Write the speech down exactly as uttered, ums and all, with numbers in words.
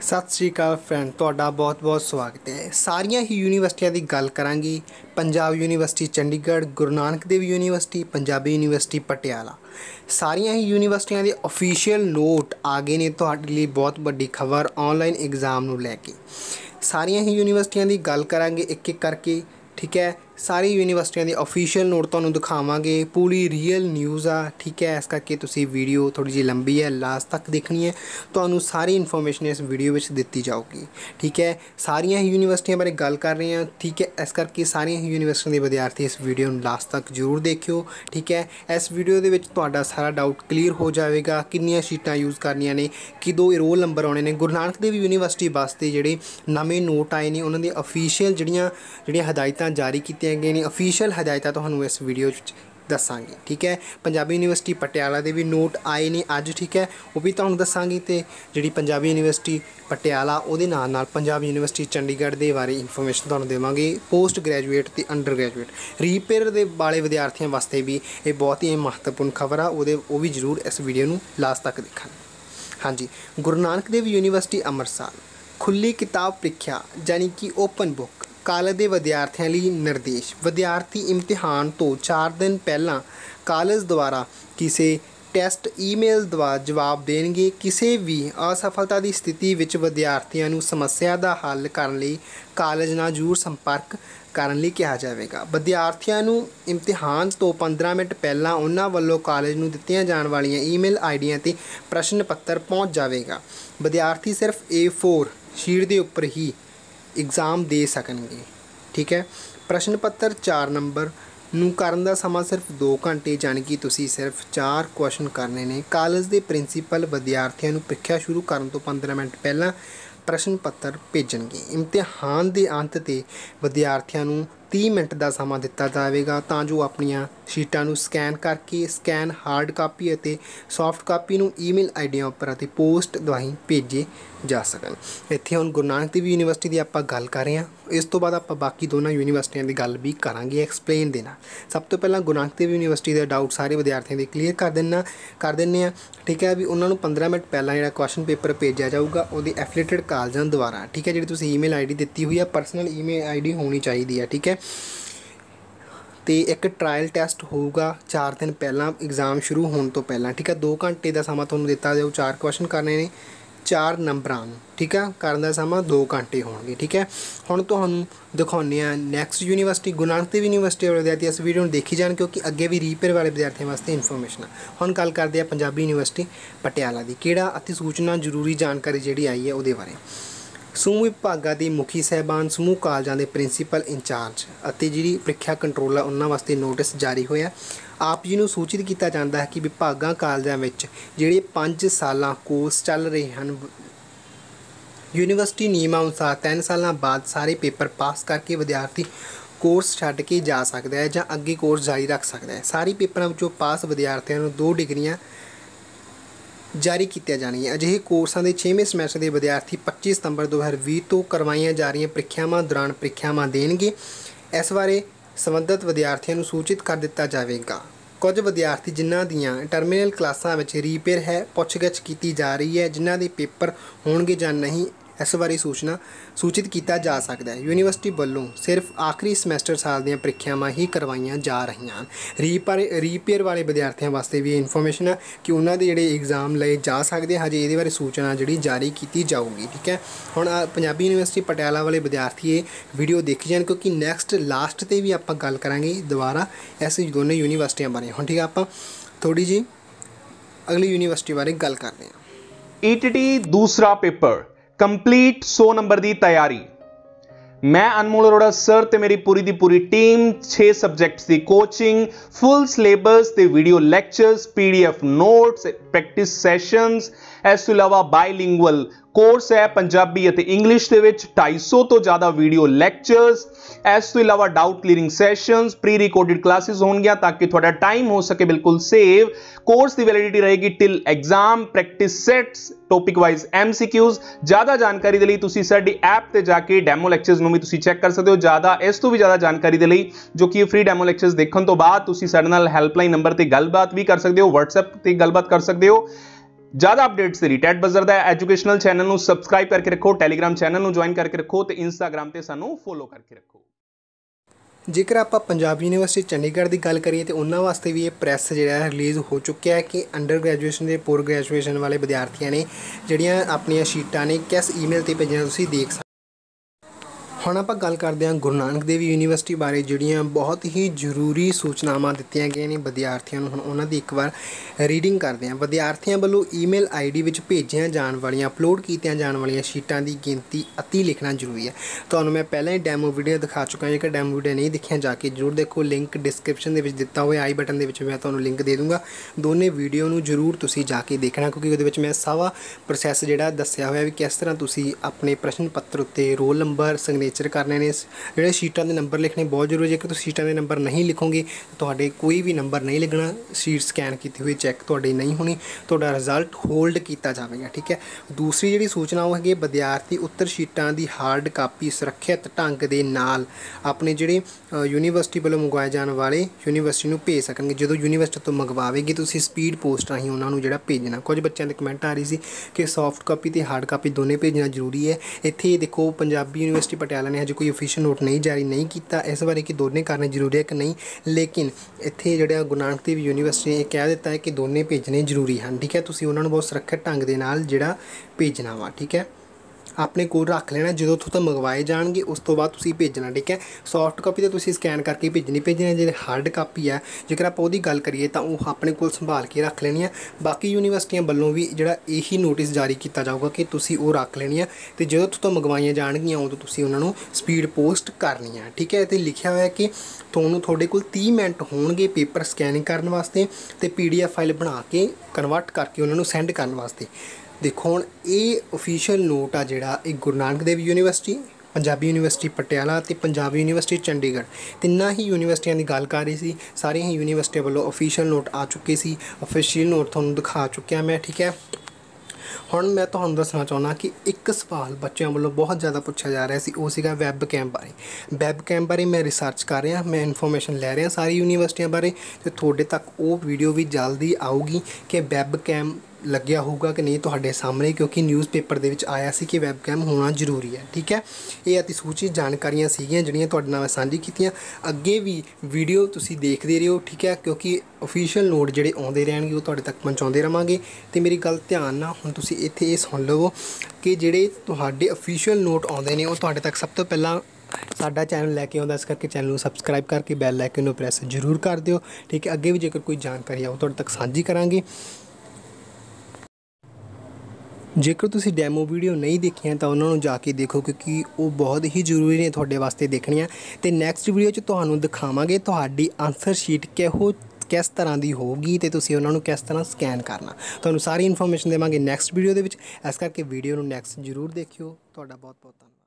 सत श्री अकाल फ्रेंड, तुहाडा बहुत बहुत स्वागत है। सारियां ही यूनीवर्सिटियां की गल करांगे। Punjab university Chandigarh, Guru Nanak Dev university, Punjabi university Patiala, सारियां ही यूनीवर्सिटियां के ऑफिशियल नोट आ गए ने तुहाडे लई बहुत बड़ी खबर ऑनलाइन एग्जाम नूं लैके। सारियां ही यूनीवर्सिटियां की गल करांगे एक एक करके, ठीक है। सारी यूनीवर्सिटियां के ऑफिशियल नोट तुहानूं दिखावांगे, पूरी रियल न्यूज़ आ, ठीक है। इस करके तुसीं वीडियो थोड़ी जी लंबी है, लास्ट तक देखनी है। तुहानूं सारी इन्फॉर्मेशन इस वीडियो में दित्ती जाऊगी, ठीक है। सारियां ही यूनीवर्सिटियां बारे गल कर रहे हैं, ठीक है। इस करके सारियां ही यूनीवर्सिटियां के विद्यार्थी इस वीडियो नूं लास्ट तक जरूर देखियो, ठीक है। इस वीडियो दे विच तुहाडा सारा डाउट क्लीयर हो जाएगा। कितनियां शीटां यूज़ करनियां ने, किदों रोल नंबर आने ने। गुरु नानक देव यूनीवर्सिटी वास्ते जिहड़े नਵੇਂ नोट आए ने उन्हां दी ऑफिशियल जिहड़ियां जिहड़ियां हदायतां जारी कीतियां गईयां ने, ऑफिशियल हदायतां तुहानूं इस वीडियो च दसांगे, ठीक है। पंजाबी यूनीवर्सिटी पटियाला के भी नोट आए ने अज, ठीक है, वो भी तुहानूं दसांगे। तो जिहड़ी पंजाबी यूनीवर्सिटी पटियाला उहदे नाल नाल पंजाब यूनीवर्सिटी चंडीगढ़ दे बारे इन्फॉर्मेशन तुहानूं देवांगे। पोस्ट ग्रैजुएट ते अंडर ग्रैजुएट रीपेयर दे वाले विद्यार्थियों वास्ते भी ये बहुत ही महत्वपूर्ण खबर आ, ਉਹਦੇ ਉਹ भी जरूर इस वीडियो नूं लास्ट तक देखना। हाँ जी, गुरु नानक देव यूनीवर्सिटी अमृतसर खुली किताब ਪ੍ਰੀਖਿਆ यानी कि ओपन बुक ਕਾਲਜ ਦੇ ਵਿਦਿਆਰਥੀਆਂ ਲਈ ਨਿਰਦੇਸ਼। ਵਿਦਿਆਰਥੀ ਇਮਤਿਹਾਨ ਤੋਂ ਚਾਰ ਦਿਨ ਪਹਿਲਾਂ ਕਾਲਜ ਦੁਆਰਾ ਕਿਸੇ ਟੈਸਟ ਈਮੇਲ ਦੁਆਰਾ ਜਵਾਬ ਦੇਣਗੇ। ਕਿਸੇ ਵੀ ਅਸਫਲਤਾ ਦੀ ਸਥਿਤੀ ਵਿੱਚ ਵਿਦਿਆਰਥੀਆਂ ਨੂੰ ਸਮੱਸਿਆ ਦਾ ਹੱਲ ਕਰਨ ਲਈ ਕਾਲਜ ਨਾਲ ਜ਼ਰੂਰ ਸੰਪਰਕ ਕਰਨ ਲਈ ਕਿਹਾ ਜਾਵੇਗਾ। ਵਿਦਿਆਰਥੀਆਂ ਨੂੰ ਇਮਤਿਹਾਨ ਤੋਂ ਪੰਦਰਾਂ ਮਿੰਟ ਪਹਿਲਾਂ ਉਹਨਾਂ ਵੱਲੋਂ ਕਾਲਜ ਨੂੰ ਦਿੱਤੀਆਂ ਜਾਣ ਵਾਲੀਆਂ ਈਮੇਲ ਆਈਡੀਆਂ 'ਤੇ ਪ੍ਰਸ਼ਨ ਪੱਤਰ ਪਹੁੰਚ ਜਾਵੇਗਾ। ਵਿਦਿਆਰਥੀ ਸਿਰਫ ਏ ਫੋਰ ਸ਼ੀਟ ਦੇ ਉੱਪਰ ਹੀ एग्जाम दे सकणगे, ठीक है। प्रश्न पत्र चार नंबर नूं करन दा समा सिर्फ दो घंटे, यानी कि तुसीं सिर्फ चार क्वेश्चन करने ने। कालज के प्रिंसीपल विद्यार्थियों नूं ਪ੍ਰੀਖਿਆ शुरू करन तो पंद्रह मिनट पहला प्रश्न पत्र भेजणगे। इम्तिहान के अंत ते विद्यार्थियों नूं तीस मिनट का समा दिता जाएगा तां जो अपनियां शीटां नूं स्कैन करके स्कैन हार्ड कापी अते सॉफ्ट कापी नूं ईमेल आईडियां उपर अते पोस्ट दुआहीं भेजे जा सकन। इत्थे हुण गुरु नानक देव यूनीवर्सिटी की आपां गल कर रहे हैं। इस तो बाद आपां बाकी दोनों यूनीवर्सिटियां की गल भी करांगे, एक्सप्लेन देना। सब तो पहला गुरु नानक देव यूनीवर्सिटी के डाउट सारे विद्यार्थियों के क्लीयर कर देना कर देने, ठीक है। भी उन्होंने पंद्रह मिनट पहला जो क्वेश्चन पेपर भेजा जाऊगा वो एफिलेटेड कालजां द्वारा, ठीक है। जी तुसीं ईमेल आई डी दी हुई है, परसनल ईमेल आई डी होनी चाहिए है, ठीक है। तो एक ट्रायल टैसट होगा चार दिन पहला एग्जाम शुरू होने तो पहला, ठीक है। दो घंटे का समा तुहानूं दिता जाऊ, चार क्वेश्चन करने ने, चार नंबरां नूं, ठीक है। करने का समा दो घंटे होणगे, ठीक है। हुण तुहानूं दिखाउने आ नैक्सट यूनीवर्सिटी गुरु नानक देव यूनीवर्सिटी वाले विद्यार्थी इस वीडियो में देखी जान, क्योंकि अगे भी रीपेयर वाले विद्यार्थियों वास्ते इन्फॉर्मेशन है। हुण गल करते हैं पंजाबी यूनीवर्सिटी पटियाला की, किहड़ा अति सूचना जरूरी जानकारी जिहड़ी आई है उहदे बारे। समूह विभागां के मुखी साहबान, समूह कालजां के प्रिंसीपल इंचार्ज अते जिहड़ी ਪ੍ਰੀਖਿਆ कंट्रोलर उन्हां वास्ते नोटिस जारी होया। आप जी नूं सूचित किया जाता है कि विभागां कालजां विच जिहड़े पाँच सालां कोर्स चल रहे हैं, यूनीवर्सिटी नियमां अनुसार तीन सालों बाद सारे पेपर पास करके विद्यार्थी कोर्स छड्ड के जा सकता है जां अगे कोर्स जारी रख सकता है। सारे पेपरों विचों पास विद्यार्थियों नूं दो डिग्रियां जारी की जाएगी। अजिहे कोर्सां के छेवें समैस्टर के विद्यार्थी पच्चीस सितंबर दो हज़ार भी तो करवाइया जा रही ਪ੍ਰੀਖਿਆਵਾਂ दौरान ਪ੍ਰੀਖਿਆਵਾਂ देणगे। इस बारे संबंधित विद्यार्थियों को सूचित कर दिता जाएगा। कुछ विद्यार्थी जिन्हां दीयां टर्मिनल क्लासां विच रीपेयर है पुछगिछ की जा रही है, जिन्हां दे पेपर होणगे जां नहीं, इस बारे सूचना सूचित किया जा सकता है। यूनीवर्सिटी वालों सिर्फ आखिरी समैस्टर साल दी ਪ੍ਰੀਖਿਆਵਾਂ ही करवाइया जा रही हैं। रीपर रीपेयर वाले विद्यार्थियों वास्ते भी इन्फॉर्मेशन है कि उन्होंने जिहड़े एग्जाम लए जा सकते, हजे ये बारे सूचना जी जारी की जाऊगी, ठीक है। हुण पंजाबी यूनीवर्सिटी पटियाला वाले विद्यार्थी ये वीडियो देखी जाए, क्योंकि नैक्सट लास्ट से भी आप गल करांगे दोबारा इस दोनों यूनीवर्सिटियों बारे। हुण ठीक है, आप थोड़ी जी अगली यूनीवर्सिटी बारे गल करते हैं। ई टी टी दूसरा पेपर कंप्लीट सौ नंबर की तैयारी। मैं अनमोल अरोड़ा सर ते मेरी पूरी दी पूरी टीम छे सब्जेक्ट्स की कोचिंग, फुल सिलेबस ते video lectures, PDF notes, practice sessions, इस तो इलावा बाईलिंगुअल कोर्स है पंजाबी और इंग्लिश के विच ढाई सौ तो ज़्यादा वीडियो लैक्चर्स, इस तो इलावा doubt clearing sessions, pre recorded classes होंगे ताकि थोड़ा टाइम हो सके बिल्कुल सेव। कोर्स की वैलिडिटी रहेगी till exam, practice sets, topic wise MCQs. ज़्यादा जानकारी के लिए तुसी साडी ऐप ते जाके डैमो लैक्चर्स नूं भी तुसी चेक कर सकते हो। ज़्यादा इस तो भी ज़्यादा जानकारी के लिए जो कि फ्री डैमो लैक्चर्स देखने तो बाद तुसी साडे नाल हैल्पलाइन नंबर ते गलबात भी कर सकते हो, व्हाट्सएप ते गलबात कर सकते हो। ਜ਼ਿਆਦਾ ਅਪਡੇਟਸ ਦੇ ਲਈ ਟੈਟ ਬਜ਼ਰ ਦਾ ਐਜੂਕੇਸ਼ਨਲ ਚੈਨਲ ਨੂੰ ਸਬਸਕ੍ਰਾਈਬ ਕਰਕੇ ਰੱਖੋ, ਟੈਲੀਗ੍ਰਾਮ ਚੈਨਲ ਨੂੰ ਜੁਆਇਨ ਕਰਕੇ ਰੱਖੋ ਤੇ ਇੰਸਟਾਗ੍ਰਾਮ ਤੇ ਸਾਨੂੰ ਫੋਲੋ ਕਰਕੇ ਰੱਖੋ। ਜੇਕਰ ਆਪਾਂ ਪੰਜਾਬ ਯੂਨੀਵਰਸਿਟੀ ਚੰਡੀਗੜ੍ਹ ਦੀ ਗੱਲ ਕਰੀਏ ਤਾਂ ਉਹਨਾਂ ਵਾਸਤੇ ਵੀ ਇਹ ਪ੍ਰੈਸ ਜਿਹੜਾ ਰਿਲੀਜ਼ ਹੋ ਚੁੱਕਿਆ ਹੈ ਕਿ ਅੰਡਰ ਗ੍ਰੈਜੂਏਸ਼ਨ ਦੇ ਪੋਸਟ ਗ੍ਰੈਜੂਏਸ਼ਨ ਵਾਲੇ ਵਿਦਿਆਰਥੀਆਂ ਨੇ ਜਿਹੜੀਆਂ ਆਪਣੀਆਂ ਸ਼ੀਟਾਂ ਨੇ ਕਿਸ ਈਮੇਲ 'ਤੇ ਭੇਜੀਆਂ ਤੁਸੀਂ ਦੇਖ ਸਕਦੇ। ਹੁਣ ਆਪਾਂ ਗੱਲ ਕਰਦੇ ਹਾਂ ਗੁਰੂ ਨਾਨਕ ਦੇਵ ਯੂਨੀਵਰਸਿਟੀ ਬਾਰੇ, ਜਿਹੜੀਆਂ ਬਹੁਤ ਹੀ ਜ਼ਰੂਰੀ ਸੂਚਨਾਵਾਂ ਦਿੱਤੀਆਂ ਗਈਆਂ ਨੇ ਵਿਦਿਆਰਥੀਆਂ ਨੂੰ। ਹੁਣ ਉਹਨਾਂ ਦੀ ਇੱਕ ਵਾਰ ਰੀਡਿੰਗ ਕਰਦੇ ਹਾਂ। ਵਿਦਿਆਰਥੀਆਂ ਵੱਲੋਂ ਈਮੇਲ ਆਈਡੀ ਵਿੱਚ ਭੇਜੀਆਂ ਜਾਣ ਵਾਲੀਆਂ ਅਪਲੋਡ ਕੀਤੀਆਂ ਜਾਣ ਵਾਲੀਆਂ ਸ਼ੀਟਾਂ ਦੀ ਗਿਣਤੀ ਅਤੀ ਲਿਖਣਾ ਜ਼ਰੂਰੀ ਹੈ। ਤੁਹਾਨੂੰ ਮੈਂ ਪਹਿਲਾਂ ਹੀ ਡੈਮੋ ਵੀਡੀਓ ਦਿਖਾ ਚੁੱਕਾ, ਜੇਕਰ ਡੈਮੋ ਵੀਡੀਓ ਨਹੀਂ ਦੇਖੀਆਂ ਜਾ ਕੇ ਜ਼ਰੂਰ ਦੇਖੋ, ਲਿੰਕ ਡਿਸਕ੍ਰਿਪਸ਼ਨ ਦੇ ਵਿੱਚ ਦਿੱਤਾ ਹੋਇਆ, ਆਈ ਬਟਨ ਦੇ ਵਿੱਚ ਮੈਂ ਤੁਹਾਨੂੰ ਲਿੰਕ ਦੇ ਦੂੰਗਾ। ਦੋਨੇ ਵੀਡੀਓ ਨੂੰ ਜ਼ਰੂਰ ਤੁਸੀਂ ਜਾ ਕੇ ਦੇਖਣਾ, ਕਿਉਂਕਿ ਉਹਦੇ ਵਿੱਚ ਮੈਂ ਸਾਰਾ ਪ੍ਰੋਸੈਸ ਜਿਹੜਾ ਦੱਸਿਆ ਹੋਇਆ ਵੀ ਕਿਸ ਤਰ੍ਹਾਂ ਤੁਸੀਂ ਆਪਣੇ ਪ੍ਰਸ਼ਨ ਪੱਤਰ ਉੱਤੇ ਰੋਲ ਨੰਬਰ ਸਿਗਨੇਚਰ ਕਰਨੇ ਨੇ। ਜਿਹੜੇ ਸ਼ੀਟਾਂ ਦੇ ਨੰਬਰ ਲਿਖਣੇ ਬਹੁਤ ਜ਼ਰੂਰੀ, ਜੇਕਰ ਤੁਸੀਂ ਸ਼ੀਟਾਂ ਦੇ ਨੰਬਰ ਨਹੀਂ ਲਿਖੋਗੇ ਤੁਹਾਡੇ ਕੋਈ ਵੀ ਨੰਬਰ ਨਹੀਂ ਲੱਗਣਾ, ਸ਼ੀਟ ਸਕੈਨ ਕੀਤੀ ਹੋਈ ਚੈੱਕ ਤੁਹਾਡੀ ਨਹੀਂ ਹੋਣੀ, ਤੁਹਾਡਾ ਰਿਜ਼ਲਟ ਹੋਲਡ ਕੀਤਾ ਜਾਵੇਗਾ। ਠੀਕ ਹੈ। ਦੂਸਰੀ ਜਿਹੜੀ ਸੂਚਨਾ ਉਹ ਹੈਗੀ, ਵਿਦਿਆਰਥੀ ਉੱਤਰ ਸ਼ੀਟਾਂ ਦੀ ਹਾਰਡ ਕਾਪੀ ਸੁਰੱਖਿਅਤ ਢੰਗ ਦੇ ਨਾਲ ਆਪਣੇ ਜਿਹੜੇ ਯੂਨੀਵਰਸਿਟੀ ਵੱਲੋਂ ਮੰਗਵਾਏ ਜਾਣ ਵਾਲੇ ਯੂਨੀਵਰਸਿਟੀ ਨੂੰ ਭੇਜ ਸਕਣਗੇ। ਜਦੋਂ ਯੂਨੀਵਰਸਿਟੀ ਤੋਂ ਮੰਗਵਾਵੇਗੀ ਤੁਸੀਂ ਸਪੀਡ ਪੋਸਟ ਰਾਹੀਂ ਉਹਨਾਂ ਨੂੰ ਜਿਹੜਾ ਭੇਜਣਾ। ਕੁਝ ਬੱਚਿਆਂ ਦੇ ਕਮੈਂਟ ਆ ਰਹੀ ਸੀ ਕਿ ਸੌਫਟ ਕਾਪੀ ਅਤੇ ਹਾਰਡ ਕਾਪੀ ਦੋਨੇ ਭੇਜਣਾ ਜ਼ਰੂਰੀ ਹੈ। ਇੱਥੇ ਦੇਖੋ, ਪੰਜਾਬੀ ਯੂਨੀਵਰਸਿਟੀ ਪਟਿਆਲਾ ਨੇ ਹਜੇ ਕੋਈ ਅਫੀਸ਼ੀਅਲ ਨੋਟ ਨਹੀਂ ਜਾਰੀ ਨਹੀਂ ਕੀਤਾ ਇਸ ਬਾਰੇ ਕਿ ਦੋਨੇ ਕਰਨੇ ਜ਼ਰੂਰੀ ਹੈ ਕਿ ਨਹੀਂ, ਲੇਕਿਨ ਇੱਥੇ ਜਿਹੜਾ ਗੁਰੂ ਨਾਨਕ ਦੇਵ ਯੂਨੀਵਰਸਿਟੀ ਨੇ ਇਹ ਕਹਿ ਦਿੱਤਾ ਹੈ ਕਿ ਦੋਨੇ ਭੇਜਣੇ ਜ਼ਰੂਰੀ ਹਨ। ਠੀਕ ਹੈ। ਤੁਸੀਂ ਉਹਨਾਂ ਨੂੰ ਬਹੁਤ ਸੁਰੱਖਿਅਤ ਢੰਗ ਦੇ ਨਾਲ ਜਿਹੜਾ ਭੇਜਣਾ ਵਾ। ਠੀਕ ਹੈ। ਆਪਣੇ ਕੋਲ ਰੱਖ ਲੈਣਾ, ਜਦੋਂ ਉੱਥੋਂ ਤੋਂ ਮੰਗਵਾਏ ਜਾਣਗੇ ਉਸ ਤੋਂ ਬਾਅਦ ਤੁਸੀਂ ਭੇਜਣਾ। ਠੀਕ ਹੈ। ਸੌਫਟ ਕਾਪੀ ਤਾਂ ਤੁਸੀਂ ਸਕੈਨ ਕਰਕੇ ਭੇਜਣੀ ਭੇਜਣੀ ਜਿਹੜੇ ਹਾਰਡ ਕਾਪੀ ਹੈ ਜੇਕਰ ਆਪਾਂ ਉਹਦੀ ਗੱਲ ਕਰੀਏ ਤਾਂ ਉਹ ਆਪਣੇ ਕੋਲ ਸੰਭਾਲ ਕੇ ਰੱਖ ਲੈਣੀ ਹੈ। ਬਾਕੀ ਯੂਨੀਵਰਸਿਟੀਆਂ ਵੱਲੋਂ ਵੀ ਜਿਹੜਾ ਇਹੀ ਨੋਟਿਸ ਜਾਰੀ ਕੀਤਾ ਜਾਊਗਾ ਕਿ ਤੁਸੀਂ ਉਹ ਰੱਖ ਲੈਣੀ ਹੈ ਅਤੇ ਜਦੋਂ ਉੱਥੋਂ ਤੋਂ ਮੰਗਵਾਈਆਂ ਜਾਣਗੀਆਂ ਉਦੋਂ ਤੁਸੀਂ ਉਹਨਾਂ ਨੂੰ ਸਪੀਡ ਪੋਸਟ ਕਰਨੀ ਹੈ। ਠੀਕ ਹੈ। ਅਤੇ ਲਿਖਿਆ ਹੋਇਆ ਕਿ ਤੁਹਾਨੂੰ ਤੁਹਾਡੇ ਕੋਲ ਤੀਹ ਮਿੰਟ ਹੋਣਗੇ ਪੇਪਰ ਸਕੈਨਿੰਗ ਕਰਨ ਵਾਸਤੇ ਅਤੇ ਪੀ ਡੀ ਐਫ ਫਾਈਲ ਬਣਾ ਕੇ ਕਨਵਰਟ ਕਰਕੇ ਉਹਨਾਂ ਨੂੰ ਸੈਂਡ ਕਰਨ ਵਾਸਤੇ। ਦੇਖੋ, ਹੁਣ ਇਹ ਅਫੀਸ਼ੀਅਲ ਨੋਟ ਆ ਜਿਹੜਾ ਇਹ ਗੁਰੂ ਨਾਨਕ ਦੇਵ ਯੂਨੀਵਰਸਿਟੀ, ਪੰਜਾਬੀ ਯੂਨੀਵਰਸਿਟੀ ਪਟਿਆਲਾ ਅਤੇ ਪੰਜਾਬ ਯੂਨੀਵਰਸਿਟੀ ਚੰਡੀਗੜ੍ਹ ਤਿੰਨਾਂ ਹੀ ਯੂਨੀਵਰਸਿਟੀਆਂ ਦੀ ਗੱਲ ਕਰ ਰਹੀ ਸੀ। ਸਾਰੀਆਂ ਹੀ ਯੂਨੀਵਰਸਿਟੀਆਂ ਵੱਲੋਂ ਅਫੀਸ਼ੀਅਲ ਨੋਟ ਆ ਚੁੱਕੇ ਸੀ। ਅਫੀਸ਼ੀਅਲ ਨੋਟ ਤੁਹਾਨੂੰ ਦਿਖਾ ਚੁੱਕਿਆ ਮੈਂ। ਠੀਕ ਹੈ। ਹੁਣ ਮੈਂ ਤੁਹਾਨੂੰ ਦੱਸਣਾ ਚਾਹੁੰਦਾ ਕਿ ਇੱਕ ਸਵਾਲ ਬੱਚਿਆਂ ਵੱਲੋਂ ਬਹੁਤ ਜ਼ਿਆਦਾ ਪੁੱਛਿਆ ਜਾ ਰਿਹਾ ਸੀ, ਉਹ ਸੀਗਾ ਵੈਬ ਕੈਮ ਬਾਰੇ। ਵੈਬ ਕੈਮ ਬਾਰੇ ਮੈਂ ਰਿਸਰਚ ਕਰ ਰਿਹਾ, ਮੈਂ ਇਨਫੋਰਮੇਸ਼ਨ ਲੈ ਰਿਹਾ ਸਾਰੀ ਯੂਨੀਵਰਸਿਟੀਆਂ ਬਾਰੇ, ਅਤੇ ਤੁਹਾਡੇ ਤੱਕ ਉਹ ਵੀਡੀਓ ਵੀ ਜਲਦੀ ਆਊਗੀ ਕਿ ਵੈਬ ਕੈਮ ਲੱਗਿਆ ਹੋਊਗਾ ਕਿ ਨਹੀਂ ਤੁਹਾਡੇ ਸਾਹਮਣੇ, ਕਿਉਂਕਿ ਨਿਊਜ਼ਪੇਪਰ ਦੇ ਵਿੱਚ ਆਇਆ ਸੀ ਕਿ ਵੈਬ ਕੈਮ ਹੋਣਾ ਜ਼ਰੂਰੀ ਹੈ। ਠੀਕ ਹੈ। ਇਹ ਅਤੀ ਸੂਚਿਤ ਜਾਣਕਾਰੀਆਂ ਸੀਗੀਆਂ ਜਿਹੜੀਆਂ ਤੁਹਾਡੇ ਨਾਲ ਮੈਂ ਸਾਂਝੀ ਕੀਤੀਆਂ। ਅੱਗੇ ਵੀ ਵੀਡੀਓ ਤੁਸੀਂ ਦੇਖਦੇ ਰਹੋ। ਠੀਕ ਹੈ। ਕਿਉਂਕਿ ਅਫੀਸ਼ੀਅਲ ਨੋਟ ਜਿਹੜੇ ਆਉਂਦੇ ਰਹਿਣਗੇ ਉਹ ਤੁਹਾਡੇ ਤੱਕ ਪਹੁੰਚਾਉਂਦੇ ਰਹਾਂਗੇ। ਅਤੇ ਮੇਰੀ ਗੱਲ ਧਿਆਨ ਨਾਲ ਹੁਣ ਤੁਸੀਂ ਇੱਥੇ ਇਹ ਸੁਣ ਲਵੋ ਕਿ ਜਿਹੜੇ ਤੁਹਾਡੇ ਅਫੀਸ਼ੀਅਲ ਨੋਟ ਆਉਂਦੇ ਨੇ ਉਹ ਤੁਹਾਡੇ ਤੱਕ ਸਭ ਤੋਂ ਪਹਿਲਾਂ ਸਾਡਾ ਚੈਨਲ ਲੈ ਕੇ ਆਉਂਦਾ, ਇਸ ਕਰਕੇ ਚੈਨਲ ਨੂੰ ਸਬਸਕ੍ਰਾਈਬ ਕਰਕੇ ਬੈਲ ਆਈਕਨ ਨੂੰ ਪ੍ਰੈਸ ਜ਼ਰੂਰ ਕਰ ਦਿਓ। ਠੀਕ ਹੈ। ਅੱਗੇ ਵੀ ਜੇਕਰ ਕੋਈ ਜਾਣਕਾਰੀ ਆਊ ਤੁਹਾਡੇ ਤੱਕ ਸਾਂਝੀ ਕਰਾਂਗੇ। ਜੇਕਰ ਤੁਸੀਂ ਡੈਮੋ ਵੀਡੀਓ ਨਹੀਂ ਦੇਖੀਆਂ ਤਾਂ ਉਹਨਾਂ ਨੂੰ ਜਾ ਕੇ ਦੇਖੋ, ਕਿਉਂਕਿ ਉਹ ਬਹੁਤ ਹੀ ਜ਼ਰੂਰੀ ਨੇ ਤੁਹਾਡੇ ਵਾਸਤੇ ਦੇਖਣੀਆਂ। ਅਤੇ ਨੈਕਸਟ ਵੀਡੀਓ 'ਚ ਤੁਹਾਨੂੰ ਦਿਖਾਵਾਂਗੇ ਤੁਹਾਡੀ ਆਨਸਰ ਸ਼ੀਟ ਕਿਹੋ ਕਿਸ ਤਰ੍ਹਾਂ ਦੀ ਹੋਊਗੀ ਅਤੇ ਤੁਸੀਂ ਉਹਨਾਂ ਨੂੰ ਕਿਸ ਤਰ੍ਹਾਂ ਸਕੈਨ ਕਰਨਾ। ਤੁਹਾਨੂੰ ਸਾਰੀ ਇਨਫੋਰਮੇਸ਼ਨ ਦੇਵਾਂਗੇ ਨੈਕਸਟ ਵੀਡੀਓ ਦੇ ਵਿੱਚ, ਇਸ ਕਰਕੇ ਵੀਡੀਓ ਨੂੰ ਨੈਕਸਟ ਜ਼ਰੂਰ ਦੇਖਿਓ। ਤੁਹਾਡਾ ਬਹੁਤ ਬਹੁਤ ਧੰਨਵਾਦ।